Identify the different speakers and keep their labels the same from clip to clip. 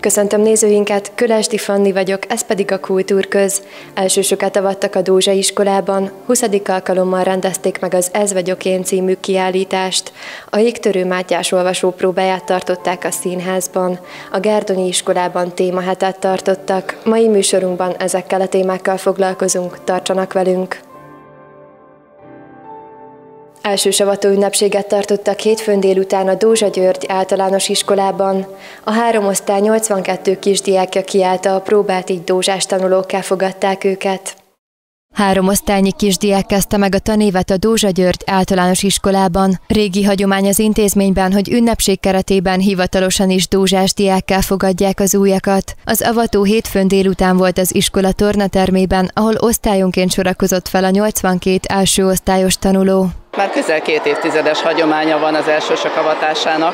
Speaker 1: Köszöntöm nézőinket, Kölesdi Fanni vagyok, ez pedig a Kultúrköz. Elsősokat avattak a Dózsa iskolában, 20. alkalommal rendezték meg az Ez vagyok én című kiállítást. A Jégtörő Mátyás olvasópróbáját tartották a színházban. A Gárdonyi iskolában témahetet tartottak. Mai műsorunkban ezekkel a témákkal foglalkozunk, tartsanak velünk! Elsősavató ünnepséget tartottak hétfőn délután a Dózsa György általános iskolában. A 3 osztály 82 kisdiákja kiállta a próbát, így dózsás tanulókká fogadták őket. 3 osztálynyi kisdiák kezdte meg a tanévet a Dózsa György általános iskolában. Régi hagyomány az intézményben, hogy ünnepség keretében hivatalosan is dózsás diákká fogadják az újakat. Az avató hétfőn délután volt az iskola tornatermében, ahol osztályonként sorakozott fel a 82 első osztályos tanuló.
Speaker 2: Már közel 2 évtizedes hagyománya van az elsősök avatásának.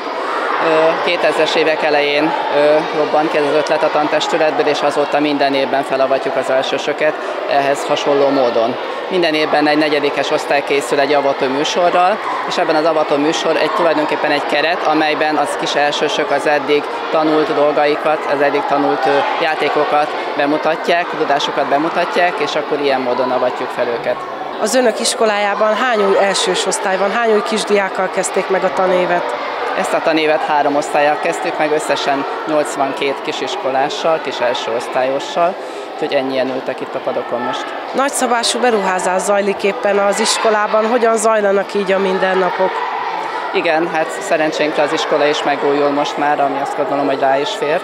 Speaker 2: 2000-es évek elején robbant ki ez az ötlet a tantestületből, és azóta minden évben felavatjuk az elsősöket ehhez hasonló módon. Minden évben egy 4. osztály készül egy avató műsorral, és ebben az avató műsor tulajdonképpen egy keret, amelyben az kis elsősök az eddig tanult dolgaikat, az eddig tanult játékokat bemutatják, tudásokat bemutatják, és akkor ilyen módon avatjuk fel őket.
Speaker 3: Az önök iskolájában hány új elsős osztály van, hány új kisdiákkal kezdték meg a tanévet?
Speaker 2: Ezt a tanévet 3 osztállyal kezdtük meg, összesen 82 kisiskolással, kis első osztályossal, úgyhogy ennyien ültek itt a padokon most.
Speaker 3: Nagyszabású beruházás zajlik éppen az iskolában, hogyan zajlanak így a mindennapok?
Speaker 2: Igen, hát szerencsénkre az iskola is megújul most már, ami azt gondolom, hogy rá is fér.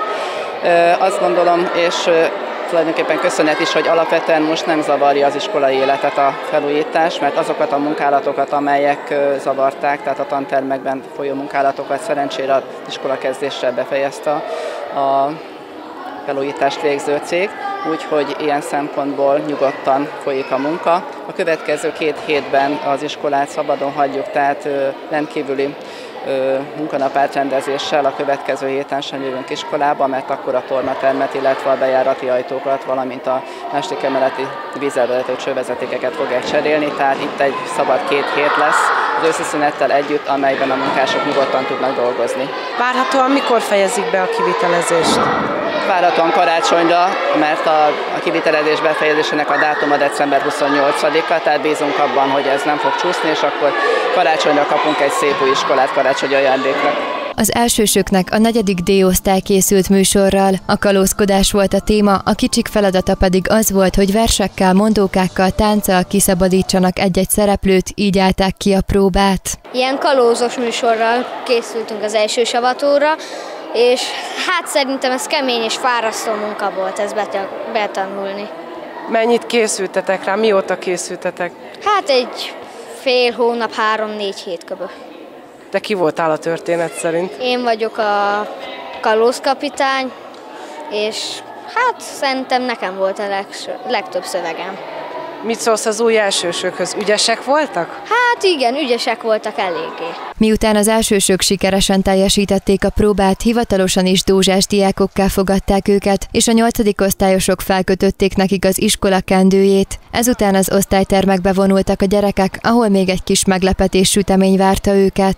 Speaker 2: Azt gondolom, és tulajdonképpen köszönet is, hogy alapvetően most nem zavarja az iskolai életet a felújítás, mert azokat a munkálatokat, amelyek zavarták, tehát a tantermekben folyó munkálatokat szerencsére az iskola kezdésre befejezte a felújítást végző cég, úgyhogy ilyen szempontból nyugodtan folyik a munka. A következő 2 hétben az iskolát szabadon hagyjuk, tehát rendkívüli munkanap átrendezéssel a következő héten sem jövünk iskolába, mert akkor a tornatermet, illetve a bejárati ajtókat, valamint a második emeleti vízzelvezető csővezetékeket fogják cserélni, tehát itt egy szabad 2 hét lesz az őszi szünettel együtt, amelyben a munkások nyugodtan tudnak dolgozni.
Speaker 3: Várhatóan mikor fejezik be a kivitelezést?
Speaker 2: Várhatóan karácsonyra, mert a kivitelezés befejezésének a dátuma december 28-a, tehát bízunk abban, hogy ez nem fog csúszni, és akkor karácsonyra kapunk egy szép új iskolát karácsonyi ajándéknak.
Speaker 1: Az elsősöknek a 4. D-osztály készült műsorral. A kalózkodás volt a téma, a kicsik feladata pedig az volt, hogy versekkel, mondókákkal, tánccal kiszabadítsanak egy-egy szereplőt, így állták ki a próbát.
Speaker 4: Ilyen kalózos műsorral készültünk az elsősavatóra, és hát szerintem ez kemény és fárasztó munka volt ezt betanulni.
Speaker 3: Mennyit készültetek rá, mióta készültetek?
Speaker 4: Hát egy fél hónap, 3-4 hét köbö.
Speaker 3: De ki voltál a történet szerint?
Speaker 4: Én vagyok a kalózkapitány, és hát szerintem nekem volt a legtöbb szövegem.
Speaker 3: Mit szólsz az új elsősökhöz? Ügyesek voltak?
Speaker 4: Hát igen, ügyesek voltak eléggé.
Speaker 1: Miután az elsősök sikeresen teljesítették a próbát, hivatalosan is dózsás diákokká fogadták őket, és a 8. osztályosok felkötötték nekik az iskola kendőjét. Ezután az osztálytermekbe vonultak a gyerekek, ahol még egy kis meglepetés sütemény várta őket.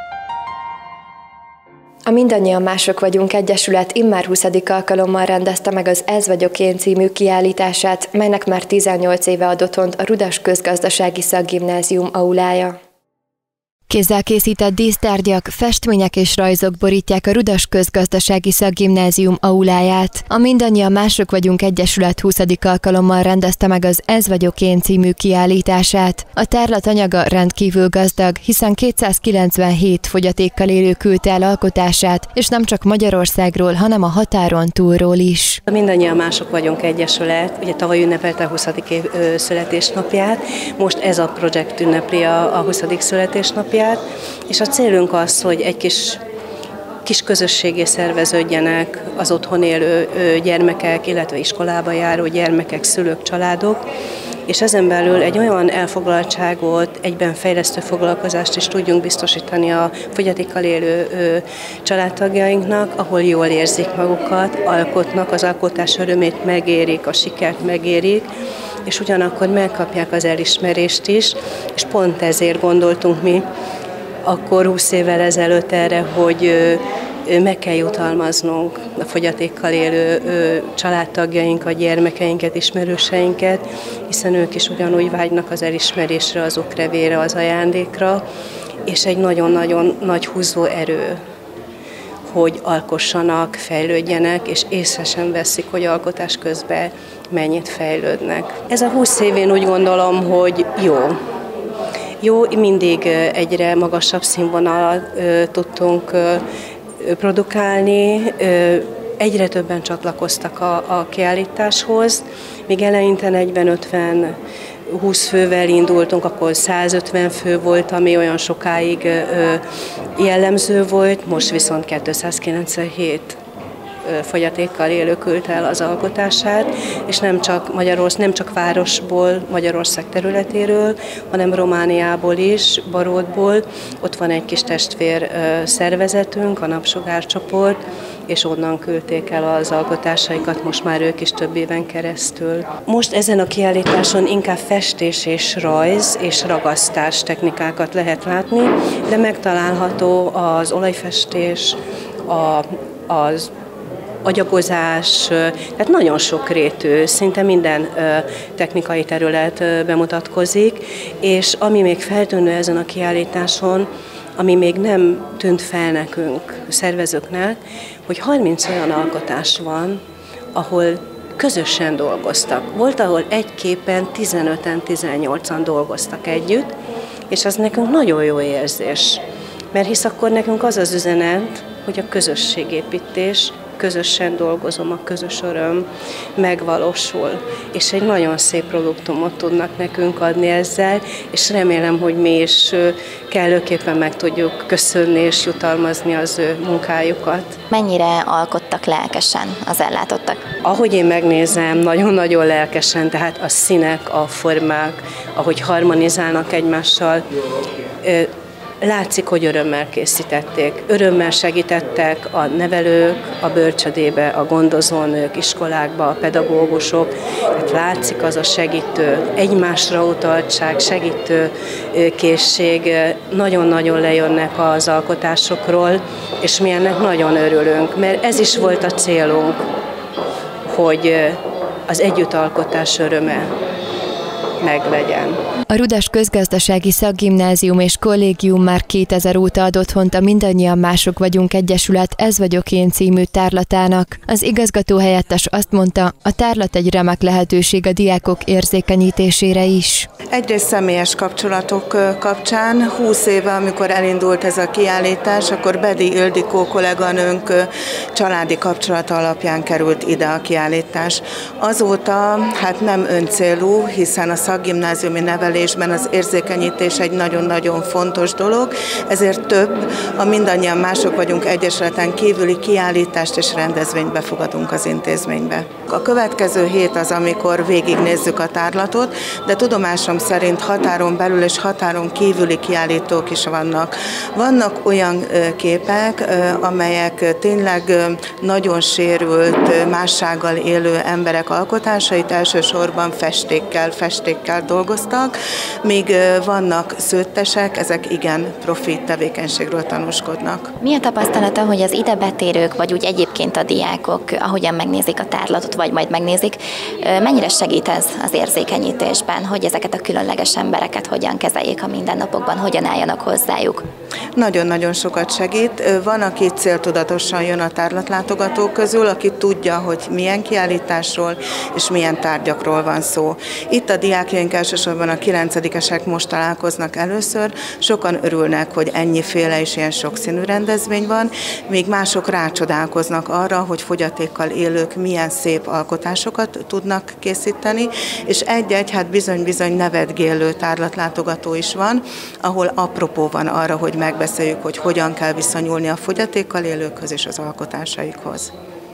Speaker 1: A Mindannyian mások vagyunk egyesület immár 20. alkalommal rendezte meg az Ez vagyok én című kiállítását, melynek már 18 éve ad otthont a Rudas Közgazdasági Szakgimnázium aulája. Kézzel készített dísztárgyak, festmények és rajzok borítják a Rudas Közgazdasági Szakgimnázium auláját. A Mindannyian mások vagyunk egyesület 20. alkalommal rendezte meg az Ez vagyok én című kiállítását. A tárlat anyaga rendkívül gazdag, hiszen 297 fogyatékkal élő küldte el alkotását, és nem csak Magyarországról, hanem a határon túlról is.
Speaker 5: A Mindannyian mások vagyunk egyesület, ugye tavaly ünnepelte a 20. születésnapját, most ez a projekt ünnepli a 20. születésnapját. És a célunk az, hogy egy kis közösségé szerveződjenek az otthon élő gyermekek, illetve iskolába járó gyermekek, szülők, családok, és ezen belül egy olyan elfoglaltságot, egyben fejlesztő foglalkozást is tudjunk biztosítani a fogyatékkal élő családtagjainknak, ahol jól érzik magukat, alkotnak, az alkotás örömét megérik, a sikert megérik, és ugyanakkor megkapják az elismerést is, és pont ezért gondoltunk mi akkor 20 évvel ezelőtt erre, hogy meg kell jutalmaznunk a fogyatékkal élő családtagjainkat, gyermekeinket, ismerőseinket, hiszen ők is ugyanúgy vágynak az elismerésre, az okrevére, az ajándékra, és egy nagyon-nagyon nagy húzó erő, hogy alkossanak, fejlődjenek, és észre sem veszik, hogy alkotás közben mennyit fejlődnek. Ez a 20 év, én úgy gondolom, hogy jó. Jó, mindig egyre magasabb színvonalat tudtunk produkálni, egyre többen csatlakoztak a kiállításhoz, míg eleinte 40-50-20 fővel indultunk, akkor 150 fő volt, ami olyan sokáig jellemző volt, most viszont 297 fogyatékkal élő küldte el az alkotását, és nem csak városból, Magyarország területéről, hanem Romániából is, Barótból. Ott van egy kis testvér szervezetünk, a Napsugárcsoport, és onnan küldték el az alkotásaikat, most már ők is több éven keresztül. Most ezen a kiállításon inkább festés és rajz és ragasztás technikákat lehet látni, de megtalálható az olajfestés, az agyagozás, tehát nagyon sokrétű, szinte minden technikai terület bemutatkozik, és ami még feltűnő ezen a kiállításon, ami még nem tűnt fel nekünk, szervezőknek, hogy 30 olyan alkotás van, ahol közösen dolgoztak. Volt, ahol egy képen 15-en, 18-an dolgoztak együtt, és az nekünk nagyon jó érzés, mert hisz akkor nekünk az az üzenet, hogy a közösségépítés, közösen dolgozom, a közös öröm megvalósul, és egy nagyon szép produktumot tudnak nekünk adni ezzel, és remélem, hogy mi is kellőképpen meg tudjuk köszönni és jutalmazni az ő munkájukat.
Speaker 6: Mennyire alkottak lelkesen az ellátottak?
Speaker 5: Ahogy én megnézem, nagyon-nagyon lelkesen, tehát a színek, a formák, ahogy harmonizálnak egymással, látszik, hogy örömmel készítették, örömmel segítettek a nevelők, a bölcsödébe, a gondozónők, iskolákba, a pedagógusok. Hát látszik az a segítő, egymásra utaltság, segítő készség. Nagyon-nagyon lejönnek az alkotásokról, és mi ennek nagyon örülünk, mert ez is volt a célunk, hogy az együttalkotás öröme meglegyen.
Speaker 1: A Rudas Közgazdasági Szakgimnázium és Kollégium már 2000 óta ad otthont a Mindannyian Mások Vagyunk Egyesület Ez vagyok én című tárlatának. Az igazgató helyettes azt mondta, a tárlat egy remek lehetőség a diákok érzékenyítésére is.
Speaker 7: Egyrészt személyes kapcsolatok kapcsán, 20 éve, amikor elindult ez a kiállítás, akkor Bedi Ildikó kolléganőnk családi kapcsolata alapján került ide a kiállítás. Azóta hát nem öncélú, hiszen a szakgimnáziumi nevelésben az érzékenyítés egy nagyon-nagyon fontos dolog, ezért több a Mindannyian Mások Vagyunk Egyesületen kívüli kiállítást és rendezvényt befogadunk az intézménybe. A következő hét az, amikor végignézzük a tárlatot, de tudomásom szerint határon belül és határon kívüli kiállítók is vannak. Vannak olyan képek, amelyek tényleg nagyon sérült, mássággal élő emberek alkotásait elsősorban festékkel dolgoztak, míg vannak szőttesek, ezek igen profi tevékenységről tanúskodnak.
Speaker 6: Mi a tapasztalata, hogy az ide betérők, vagy úgy egyébként a diákok, ahogyan megnézik a tárlatot, vagy majd megnézik, mennyire segít ez az érzékenyítésben, hogy ezeket a különleges embereket hogyan kezeljék a mindennapokban, hogyan álljanak hozzájuk?
Speaker 7: Nagyon-nagyon sokat segít. Van, aki céltudatosan jön a tárlatlátogatók közül, aki tudja, hogy milyen kiállításról és milyen tárgyakról van szó. Itt a diákjaink elsősorban a 9-esek most találkoznak először, sokan örülnek, hogy ennyiféle és ilyen sokszínű rendezvény van, míg mások rácsodálkoznak arra, hogy fogyatékkal élők milyen szép alkotásokat tudnak készíteni, és egy-egy, hát bizony-bizony nevetgélő tárlatlátogató is van, ahol apropó van arra, hogy megbeszéljük, hogy hogyan kell viszonyulni a fogyatékkal élőkhöz és az alkotásaikhoz.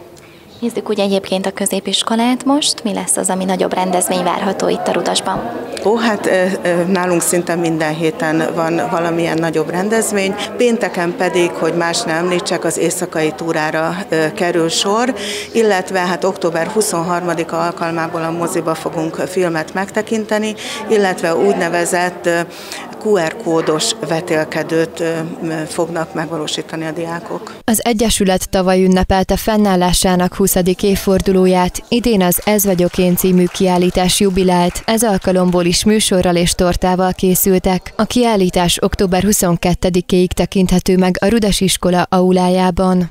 Speaker 6: Nézzük úgy egyébként a középiskolát most. Mi lesz az, ami nagyobb rendezvény várható itt a Rudasban?
Speaker 7: Hát nálunk szinte minden héten van valamilyen nagyobb rendezvény. Pénteken pedig, hogy más ne említsek, az éjszakai túrára kerül sor, illetve hát október 23-a alkalmából a moziba fogunk filmet megtekinteni, illetve úgynevezett QR kódos vetélkedőt fognak megvalósítani a diákok.
Speaker 1: Az Egyesület tavaly ünnepelte fennállásának 20. évfordulóját, idén az Ez vagyok én című kiállítás jubilált, ez alkalomból is műsorral és tortával készültek. A kiállítás október 22-ig tekinthető meg a Rudas iskola aulájában.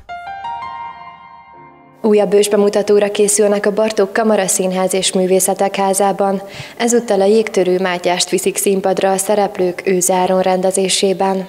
Speaker 1: Újabb ősbemutatóra készülnek a Bartók Kamaraszínház és Művészetek Házában. Ezúttal a Jégtörő Mátyást viszik színpadra a szereplők Őze Áron rendezésében.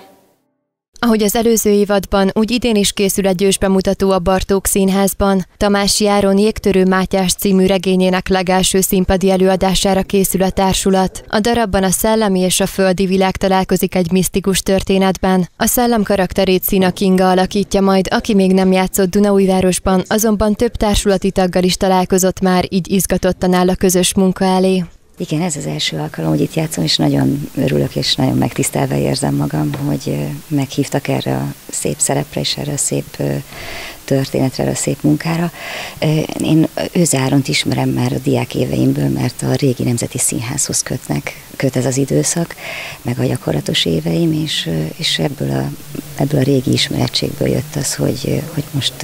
Speaker 1: Ahogy az előző évadban, úgy idén is készül egy ősbemutató a Bartók Színházban. Tamási Áron Jégtörő Mátyás című regényének legelső színpadi előadására készül a társulat. A darabban a szellemi és a földi világ találkozik egy misztikus történetben. A szellem karakterét Szina Kinga alakítja majd, aki még nem játszott Dunaújvárosban, azonban több társulati taggal is találkozott már, így izgatottan áll a közös munka elé.
Speaker 8: Igen, ez az első alkalom, hogy itt játszom, és nagyon örülök, és nagyon megtisztelve érzem magam, hogy meghívtak erre a szép szerepre, és erre a szép történetre, erre a szép munkára. Én Őze Áront ismerem már a diák éveimből, mert a régi Nemzeti Színházhoz köt ez az időszak, meg a gyakorlatos éveim, és ebből a régi ismerettségből jött az, hogy most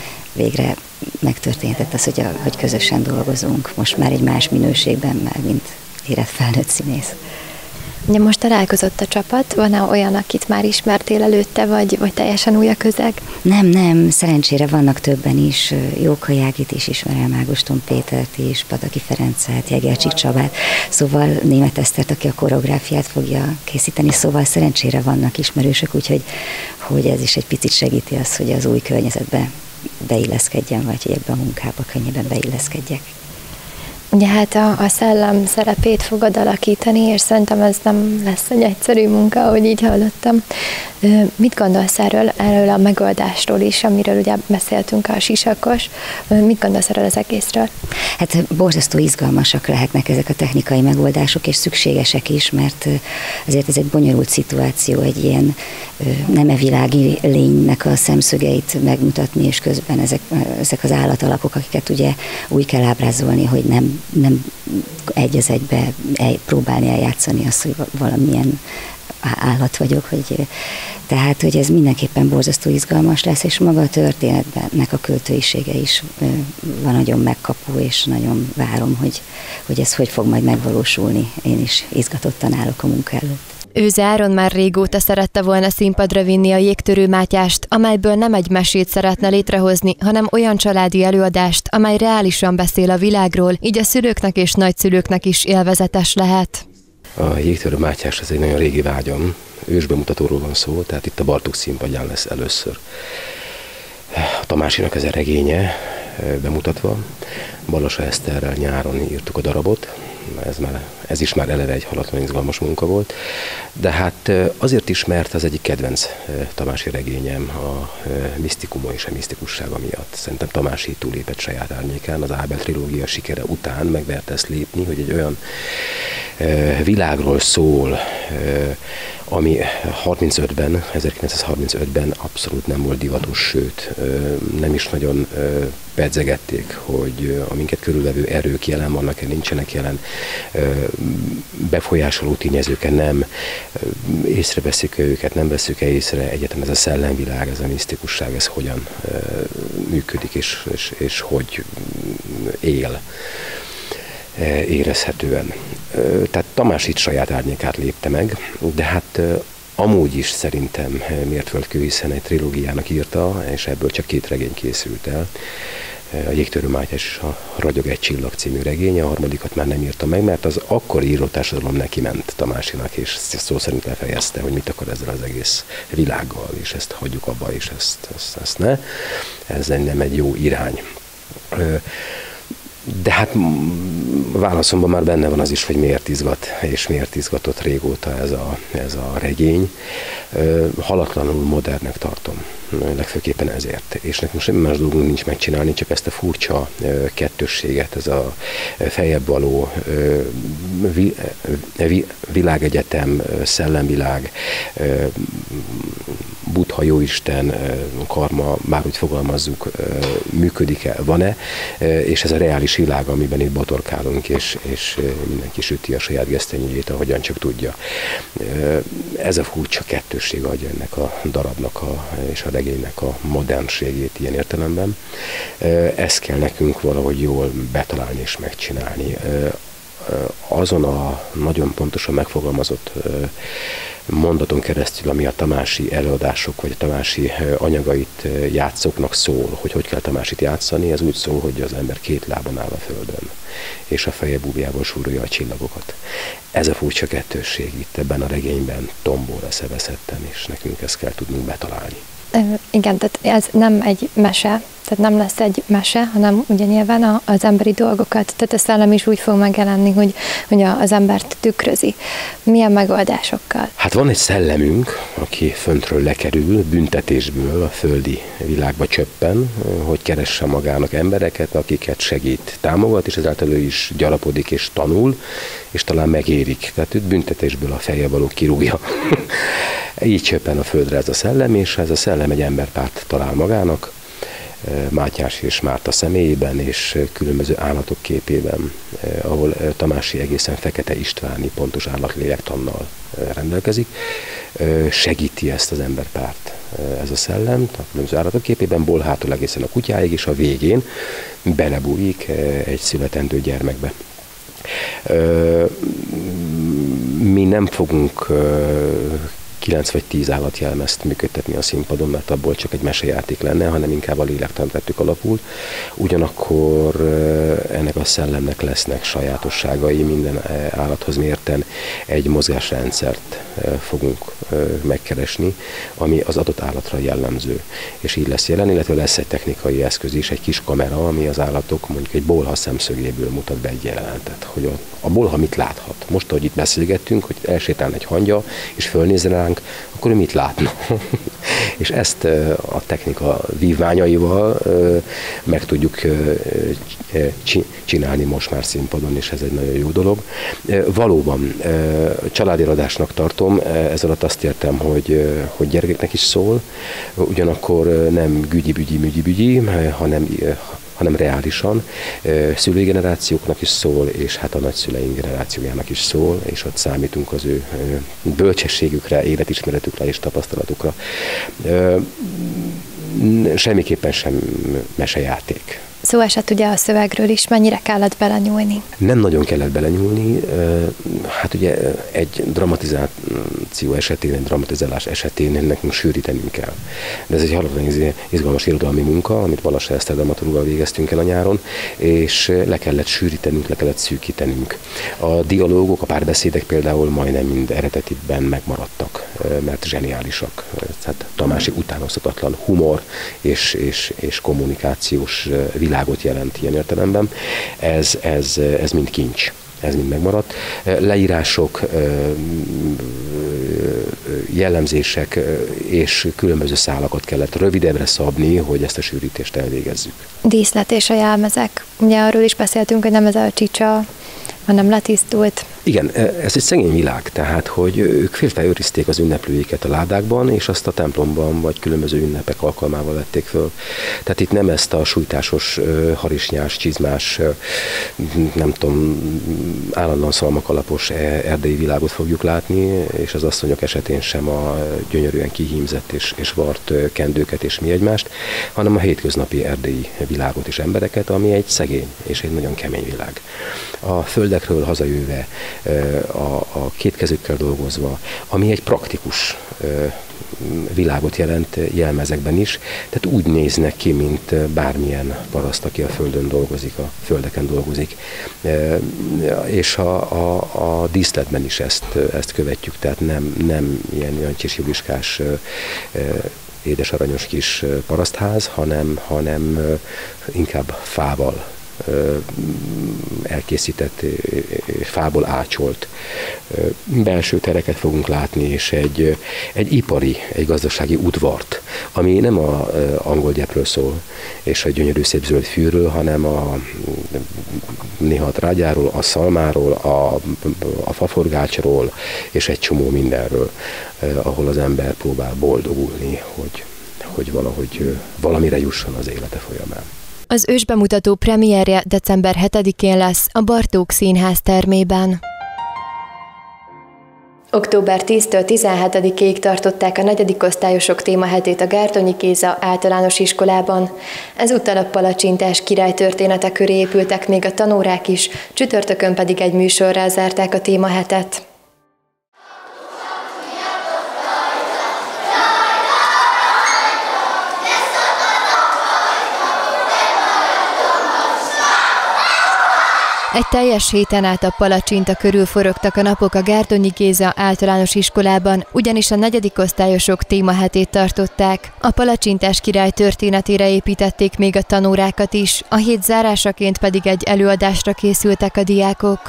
Speaker 8: végre megtörténhetett az, hogy közösen dolgozunk, most már egy más minőségben már, mint érett felnőtt színész.
Speaker 1: Ugye most találkozott a csapat, van-e olyan, akit már ismertél előtte, vagy teljesen új a közeg?
Speaker 8: Nem, szerencsére vannak többen is, Jókai Ágit is ismerem, Ágoston Pétert is, Pataki Ferencet, Jegelcsik Csabát, szóval Németh Esztert, aki a koreográfiát fogja készíteni, szóval szerencsére vannak ismerősök, úgyhogy ez is egy picit segíti azt, hogy az új környezetbe beilleszkedjen, vagy hogy ebben a munkába könnyebben beilleszkedjek.
Speaker 1: Ugye hát a szellem szerepét fogod alakítani, és szerintem ez nem lesz egy egyszerű munka, ahogy így hallottam. Mit gondolsz erről a megoldásról is, amiről ugye beszéltünk, a sisakos? Mit gondolsz erről az egészről?
Speaker 8: Hát borzasztó izgalmasak lehetnek ezek a technikai megoldások, és szükségesek is, mert azért ez egy bonyolult szituáció, egy ilyen nemevilági lénynek a szemszögeit megmutatni, és közben ezek az állatalakok, akiket ugye úgy kell ábrázolni, hogy nem egy az egybe próbálni eljátszani azt, hogy valamilyen állat vagyok, tehát, hogy ez mindenképpen borzasztó izgalmas lesz, és maga a történetnek a költőisége is van nagyon megkapó, és nagyon várom, hogy ez hogy fog majd megvalósulni. Én is izgatottan állok a munka előtt.
Speaker 1: Őze Áron már régóta szerette volna színpadra vinni a Jégtörő Mátyást, amelyből nem egy mesét szeretne létrehozni, hanem olyan családi előadást, amely reálisan beszél a világról, így a szülőknek és nagyszülőknek is élvezetes lehet.
Speaker 9: A Jégtörő Mátyás az egy nagyon régi vágyam, ősbemutatóról van szó, tehát itt a Bartók színpadján lesz először a Tamásinak ez a regénye bemutatva. Balassa Eszterrel nyáron írtuk a darabot, ez is már eleve egy halatlan izgalmas munka volt, de hát azért is, mert az egyik kedvenc Tamási regényem a misztikuma és a misztikussága miatt. Szerintem Tamási túlépett saját árnyékán, az Ábel trilógia sikere után megverte ezt lépni, hogy egy olyan világról szól, ami 1935-ben abszolút nem volt divatos, sőt, nem is nagyon pedzegették, hogy a minket körülvevő erők jelen vannak-e, nincsenek jelen, befolyásoló tényezőken nem, észreveszünk őket, nem veszük észre, egyetem ez a szellemvilág, ez a misztikusság, ez hogyan működik, és hogy él érezhetően. Tehát Tamás itt saját árnyékát lépte meg, de hát amúgy is szerintem mértföldkő, hiszen egy trilógiának írta, és ebből csak 2 regény készült el. A Jégtörő Mátyás és a Ragyog egy csillag című regénye, a harmadikat már nem írta meg, mert az akkori írótársadalom neki ment Tamásinak, és szó szerint lefejezte, hogy mit akar ezzel az egész világgal, és ezt hagyjuk abba, és ezt ne. Ez nem egy jó irány. De hát válaszomban már benne van az is, hogy miért izgat, és miért izgatott régóta ez a regény. Halatlanul modernnek tartom. legfőképpen ezért. És nekünk semmi más dolgunk nincs megcsinálni, csak ezt a furcsa kettősséget, ez a feljebb való világegyetem, szellemvilág, Buddha, jóisten, karma, bárhogy fogalmazzuk, működik-e, van-e, és ez a reális világ, amiben itt botorkálunk, és mindenki süti a saját gesztenyéjét, ahogyan csak tudja. Ez a furcsa kettősség adja ennek a darabnak és a regénynek a modernségét ilyen értelemben. Ezt kell nekünk valahogy jól betalálni és megcsinálni. Azon a nagyon pontosan megfogalmazott mondaton keresztül, ami a tamási előadások, vagy a tamási anyagait játszóknak szól, hogy kell Tamásit játszani, ez úgy szól, hogy az ember két lábon áll a földön, és a feje búvjával súrolja a csillagokat. Ez a furcsa kettősség itt ebben a regényben tombol eszeveszetten, és nekünk ezt kell tudnunk betalálni.
Speaker 1: Igen, tehát ez nem egy mese, tehát nem lesz egy mese, hanem ugye nyilván az emberi dolgokat, tehát a szellem is úgy fog megjelenni, hogy az embert tükrözi. Milyen megoldásokkal?
Speaker 9: Hát van egy szellemünk, aki föntről lekerül, büntetésből a földi világba csöppen, hogy keresse magának embereket, akiket segít, támogat, és ezáltal ő is gyarapodik és tanul, és talán megérik. Tehát őt büntetésből a feje való kirúgja. Így csöppen a földre ez a szellem, és ez a szellem egy emberpárt talál magának, Mátyás és Márta személyében, és különböző állatok képében, ahol Tamási egészen Fekete Istváni pontos állatlélektannal rendelkezik, segíti ezt az emberpárt ez a szellem, a különböző állatok képében, Bolhától egészen a kutyáig, és a végén belebújik egy születendő gyermekbe. Mi nem fogunk 9 vagy 10 állatjelmezt működtetni a színpadon, mert abból csak egy mesejáték lenne, hanem inkább a lélektant vettük alapul. Ugyanakkor ennek a szellemnek lesznek sajátosságai, minden állathoz mérten egy mozgásrendszert fogunk megkeresni, ami az adott állatra jellemző. És így lesz jelen, illetve lesz egy technikai eszköz is, egy kis kamera, ami az állatok mondjuk egy bolha szemszögéből mutat be egy jelenetet, hogy a bolha mit láthat. Most, ahogy itt beszélgettünk, hogy elsétálna egy hangya, és fölnézne ránk, akkor ő mit látna? És ezt a technika vívmányaival meg tudjuk csinálni most már színpadon, és ez egy nagyon jó dolog. Valóban családi előadásnak tartom, ez alatt azt értem, hogy gyerekeknek is szól, ugyanakkor nem gügyi-bügyi, hanem reálisan, szülői generációknak is szól, és hát a nagyszüleink generációjának is szól, és ott számítunk az ő bölcsességükre, életismeretükre és tapasztalatukra. Semmiképpen sem mesejáték.
Speaker 1: Szó esett ugye a szövegről is, mennyire kellett belenyúlni? Nem
Speaker 9: nagyon kellett belenyúlni. Hát ugye egy dramatizáció esetén, egy dramatizálás esetén nekünk sűrítenünk kell. De ez egy halatlan izgalmas irodalmi munka, amit Balassa Eszter dramaturggal végeztünk el a nyáron, és le kellett sűrítenünk, le kellett szűkítenünk. A dialógok, a párbeszédek például majdnem mind eredetiben megmaradtak, mert zseniálisak. Tehát Tamási utánozhatatlan humor és kommunikációs világot jelent ilyen értelemben. Ez mind kincs. Ez mind megmaradt. Leírások, jellemzések és különböző szálakat kellett rövidebbre szabni, hogy ezt a sűrítést elvégezzük.
Speaker 1: Díszlet és a jelmezek. Ugye arról is beszéltünk, hogy nem ez a csicsa, hanem letisztult.
Speaker 9: Igen, ez egy szegény világ, tehát, hogy ők félfelőrizték az ünneplőiket a ládákban, és azt a templomban, vagy különböző ünnepek alkalmával vették föl. Tehát itt nem ezt a sújtásos, harisnyás, csizmás, nem tudom, állandóan szalmakalapos erdei világot fogjuk látni, és az asszonyok esetén sem a gyönyörűen kihímzett és vart kendőket és mi egymást, hanem a hétköznapi erdei világot és embereket, ami egy szegény és egy nagyon kemény világ. A földekről hazajöve, a két kezükkel dolgozva, ami egy praktikus világot jelent jelmezekben is, tehát úgy néznek ki, mint bármilyen paraszt, aki a földön dolgozik, a földeken dolgozik. És a díszletben is ezt követjük, tehát nem ilyen Jancsis Juliskás édes aranyos kis parasztház, hanem inkább fával elkészített, fából ácsolt belső tereket fogunk látni, és egy ipari, egy gazdasági udvart. ami nem a angol gyepről szól, és a gyönyörű szép zöld fűről, hanem a néha trágyáról, a szalmáról, a faforgácsról, és egy csomó mindenről, ahol az ember próbál boldogulni, hogy valahogy valamire jusson az élete folyamán.
Speaker 1: Az ősbemutató premierje december 7-én lesz a Bartók Színház termében. Október 10-től 17-ig tartották a 4. osztályosok témahetét a Gárdonyi Géza általános iskolában. Ezúttal a palacsintás király története köré épültek még a tanórák is, csütörtökön pedig egy műsorral zárták a témahetet. Egy teljes héten át a palacsinta körül forogtak a napok a Gárdonyi Géza általános iskolában, ugyanis a 4. osztályosok témahetét tartották. A palacsintás király történetére építették még a tanórákat is, a hét zárásaként pedig egy előadásra készültek a diákok.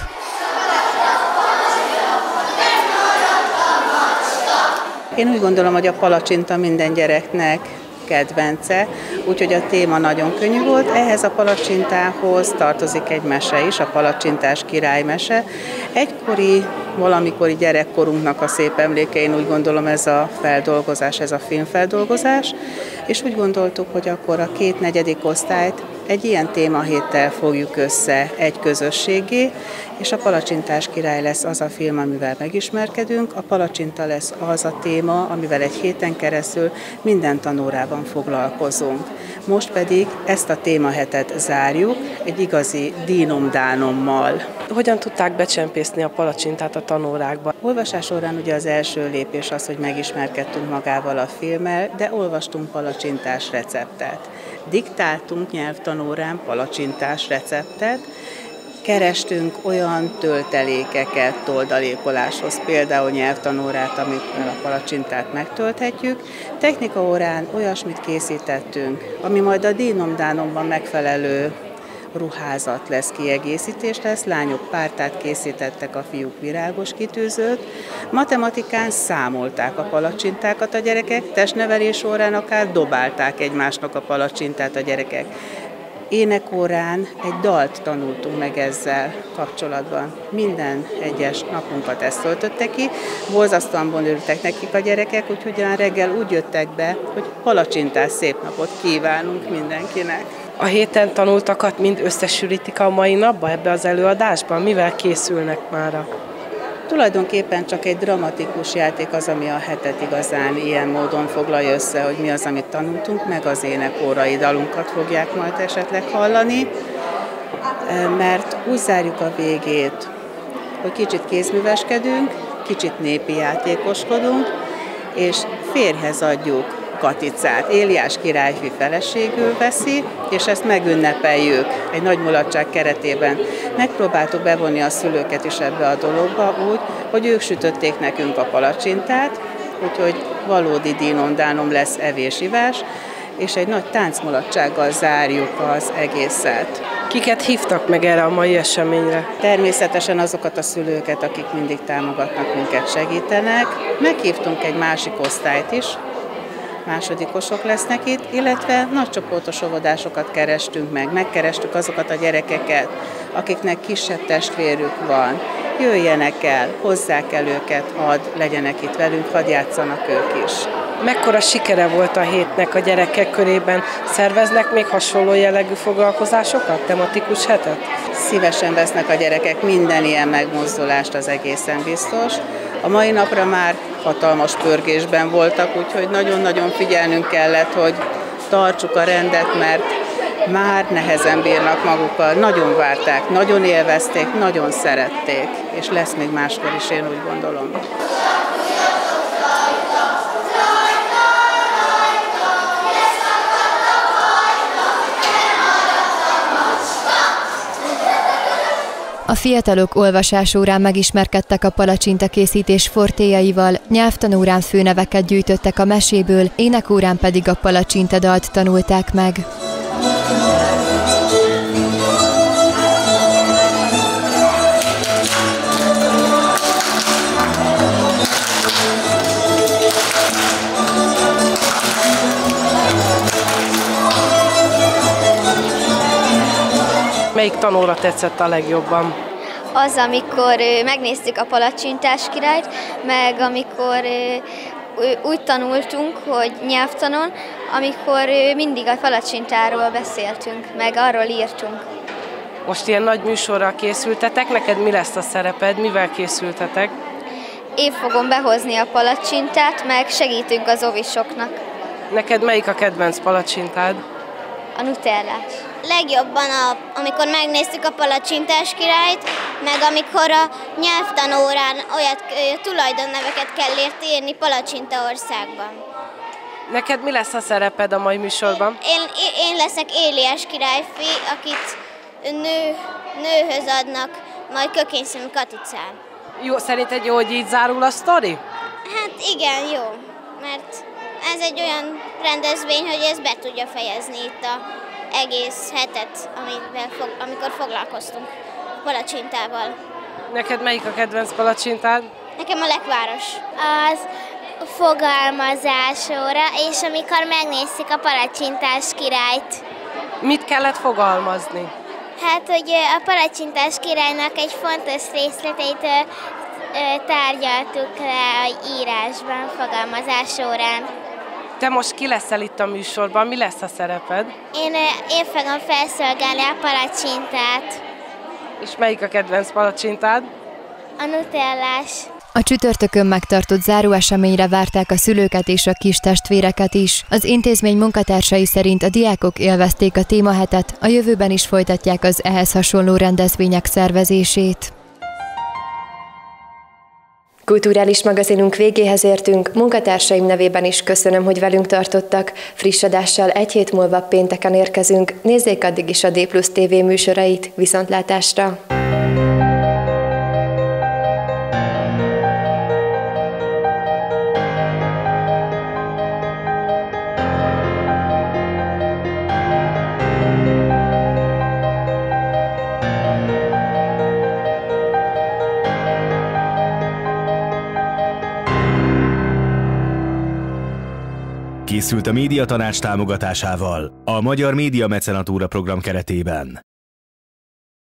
Speaker 7: Én úgy gondolom, hogy a palacsinta minden gyereknek kedvence, úgyhogy a téma nagyon könnyű volt. Ehhez a palacsintához tartozik egy mese is, a palacsintás királymese. Egykori, valamikori gyerekkorunknak a szép emléke, én úgy gondolom ez a feldolgozás, ez a filmfeldolgozás, és úgy gondoltuk, hogy akkor a 2. 4. osztályt egy ilyen témahéttel fogjuk össze egy közösségé, és a Palacsintás király lesz az a film, amivel megismerkedünk, a palacsinta lesz az a téma, amivel egy héten keresztül minden tanórában foglalkozunk. Most pedig ezt a témahetet zárjuk egy igazi dínom-dánommal.
Speaker 3: Hogyan tudták becsempészni a palacsintát a tanórákba?
Speaker 7: Olvasás során ugye az első lépés az, hogy megismerkedtünk magával a filmmel, de olvastunk palacsintás receptet. Diktáltunk nyelvtanórán palacsintás receptet, kerestünk olyan töltelékeket toldalékoláshoz, például nyelvtanórát, amivel a palacsintát megtölthetjük. Technika órán olyasmit készítettünk, ami majd a dínom-dánomban megfelelő ruházat lesz, kiegészítés lesz, lányok pártát készítettek, a fiúk virágos kitűzőt. Matematikán számolták a palacsintákat a gyerekek, testnevelés órán akár dobálták egymásnak a palacsintát a gyerekek. Énekórán egy dalt tanultunk meg ezzel kapcsolatban. Minden egyes napunkat ezt töltötte ki, borzasztóan örültek nekik a gyerekek, úgyhogy reggel úgy jöttek be, hogy palacsintás szép napot kívánunk mindenkinek.
Speaker 3: A héten tanultakat mind összesűrítik a mai napba ebbe az előadásban? Mivel készülnek mára?
Speaker 7: Tulajdonképpen csak egy dramatikus játék az, ami a hetet igazán ilyen módon foglalja össze, hogy mi az, amit tanultunk, meg az énekórai dalunkat fogják majd esetleg hallani, mert úgy zárjuk a végét, hogy kicsit kézműveskedünk, kicsit népi játékoskodunk, és férjhez adjuk Katicát. Éliás királyfi feleségül veszi, és ezt megünnepeljük egy nagy mulatság keretében. Megpróbáltuk bevonni a szülőket is ebbe a dologba úgy, hogy ők sütötték nekünk a palacsintát, úgyhogy valódi dínom-dánom lesz evés-ivás, és egy nagy táncmulatsággal zárjuk az egészet.
Speaker 3: Kiket hívtak meg erre a mai eseményre?
Speaker 7: Természetesen azokat a szülőket, akik mindig támogatnak minket, segítenek. Meghívtunk egy másik osztályt is, másodikosok lesznek itt, illetve nagycsoportos óvodásokat kerestünk meg. Megkerestük azokat a gyerekeket, akiknek kisebb testvérük van. Jöjjenek el, hozzák el őket, hadd legyenek itt velünk, hadd játszanak ők is.
Speaker 3: Mekkora sikere volt a hétnek a gyerekek körében? Szerveznek még hasonló jellegű foglalkozásokat, tematikus hetet?
Speaker 7: Szívesen vesznek a gyerekek minden ilyen megmozdulást, az egészen biztos. A mai napra már hatalmas pörgésben voltak, úgyhogy nagyon-nagyon figyelnünk kellett, hogy tartsuk a rendet, mert már nehezen bírnak magukkal. Nagyon várták, nagyon élvezték, nagyon szerették, és lesz még máskor is, én úgy gondolom.
Speaker 1: A fiatalok olvasásórán megismerkedtek a palacsintakészítés fortéjaival, nyelvtanórán főneveket gyűjtöttek a meséből, énekórán pedig a palacsintadalt tanulták meg.
Speaker 3: melyik tanóra tetszett a legjobban?
Speaker 4: Az, amikor megnéztük a Palacsintás királyt, meg amikor úgy tanultunk, hogy nyelvtanon, amikor mindig a palacsintáról beszéltünk, meg arról írtunk.
Speaker 3: Most ilyen nagy műsorral készültetek, neked mi lesz a szereped, mivel készültetek?
Speaker 4: Én fogom behozni a palacsintát, meg segítünk az ovisoknak.
Speaker 3: Neked melyik a kedvenc palacsintád?
Speaker 4: A nutellás.
Speaker 10: Legjobban, amikor megnéztük a Palacsintás királyt, meg amikor a nyelvtanórán olyat tulajdonneveket kell írni Palacsintaországban.
Speaker 3: Neked mi lesz a szereped a mai műsorban?
Speaker 10: Én leszek Éliás királyfi, akit nőhöz adnak, majd Kökényszemű Katicán.
Speaker 3: Jó, szerinted jó, hogy így zárul a sztori?
Speaker 10: Hát igen, jó, mert ez egy olyan rendezvény, hogy ez be tudja fejezni itt a egész hetet, amikor foglalkoztunk palacsintával.
Speaker 3: Neked melyik a kedvenc palacsintád?
Speaker 10: Nekem a Lekváros. Az fogalmazás óra, és amikor megnézzük a Palacsintás királyt.
Speaker 3: Mit kellett fogalmazni?
Speaker 10: Hát, hogy a Palacsintás királynak egy fontos részleteit tárgyaltuk le írásban, fogalmazás órán.
Speaker 3: Te most ki leszel itt a műsorban, mi lesz a szereped?
Speaker 10: Én fogom felszolgálni a palacsintát.
Speaker 3: És melyik a kedvenc palacsintád?
Speaker 10: A nutellás.
Speaker 1: A csütörtökön megtartott záróeseményre várták a szülőket és a kis testvéreket is. Az intézmény munkatársai szerint a diákok élvezték a témahetet, a jövőben is folytatják az ehhez hasonló rendezvények szervezését. Kulturális magazinunk végéhez értünk, munkatársaim nevében is köszönöm, hogy velünk tartottak. Friss adással egy hét múlva pénteken érkezünk, nézzék addig is a D+ TV műsorait, viszontlátásra!
Speaker 11: Készült a Médiatanács támogatásával a Magyar Média Mecenatúra program keretében.